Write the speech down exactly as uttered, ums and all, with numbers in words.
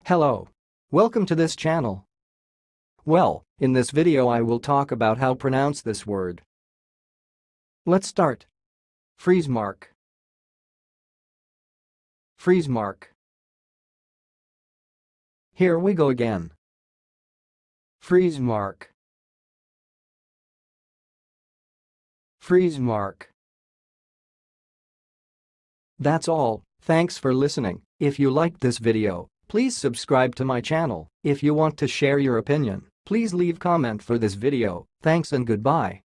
Hello. Welcome to this channel. Well, in this video I will talk about how pronounce this word. Let's start. Freezemark. Freezemark. Here we go again. Freezemark. Freezemark. That's all. Thanks for listening. If you liked this video, please subscribe to my channel. If you want to share your opinion, please leave comment for this video. Thanks and goodbye.